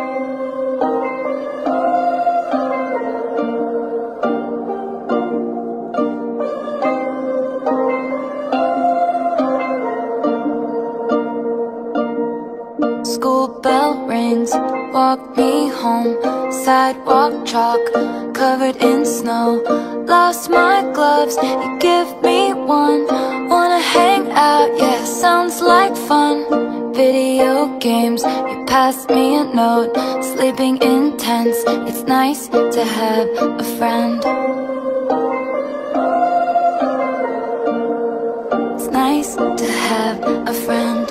School bell rings, walk me home. Sidewalk chalk, covered in snow. Lost my gloves, you give me one. Wanna hang out, yeah, sounds like fun. Video games, you passed me a note. Sleeping in tents, it's nice to have a friend. It's nice to have a friend.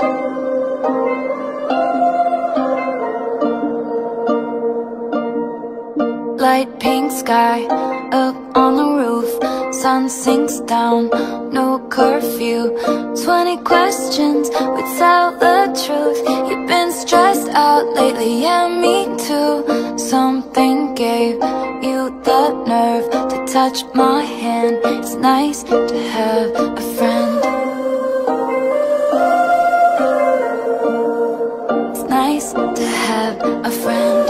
Light pink sky, up on the roof. Sun sinks down, no curfew. 20 questions would tell the truth. You've been stressed out lately, yeah, me too. Something gave you the nerve to touch my hand. It's nice to have a friend. It's nice to have a friend.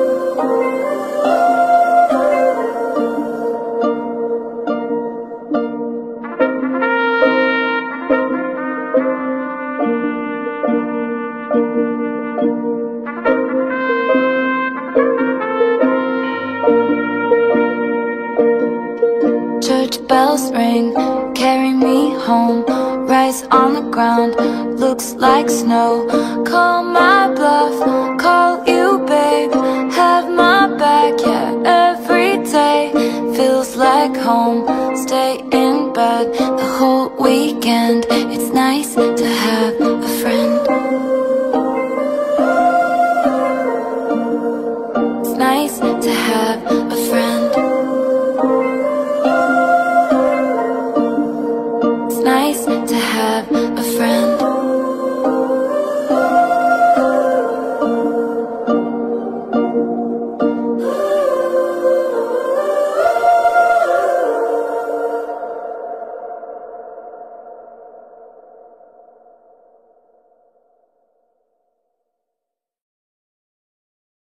Church bells ring, carry me home. Rice on the ground, looks like snow. Call my bluff, call you babe. Have my back, yeah, every day. Feels like home, stay in bed the whole weekend. It's nice to have